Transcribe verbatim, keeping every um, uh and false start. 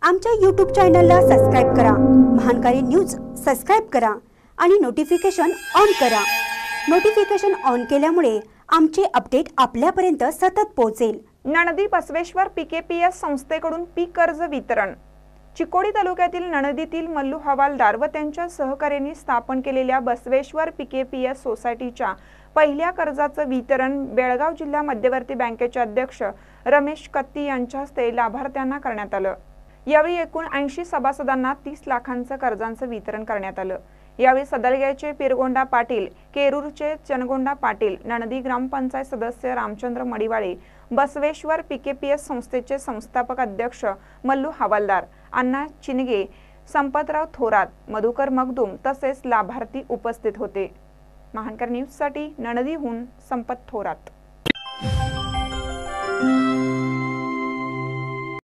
आमच्या यूट्यूब चॅनलला सबस्क्राइब करा, महानकारी न्यूज सबस्क्राइब करा आणि नोटिफिकेशन ऑन करा। नोटिफिकेशन ऑन केल्यामुळे आमचे अपडेट आपल्यापर्यंत सतत पोहोचेल। नणदी बसवेश्वर पीकेपीएस संस्थेकडून पीक कर्ज वितरण। चिकोडी तालुक्यातील नणदीतील मल्लू हवालदार व त्यांच्या सहकार्यांनी स्थापन केलेल्या बसवेश्वर पीकेपीएस सोसायटीच्या पहिल्या कर्जाचं वितरण बेळगाव जिल्हा मध्यवर्ती बँकेचे अध्यक्ष रमेश कत्ती यांच्या हस्ते लाभार्थ्यांना करण्यात आलं। यावेळी एकूण ऐंशी सभासदांना तीस लाखांचं कर्जांचं वितरण करण्यात आलं। यावेळी सदलग्याचे पिरगोंडा पाटील, केरूरचे चनगोंडा पाटील, नणदी ग्रामपंचायत सदस्य रामचंद्र मडिवाळे, बसवेश्वर पीकेपीएस संस्थेचे संस्थापक अध्यक्ष मल्लू हवालदार, अण्णा चिनगे, संपतराव थोरात, मधुकर मगदूम तसेच लाभार्थी उपस्थित होते। महानकर न्यूज साठी नणदीहून संपत थोरात।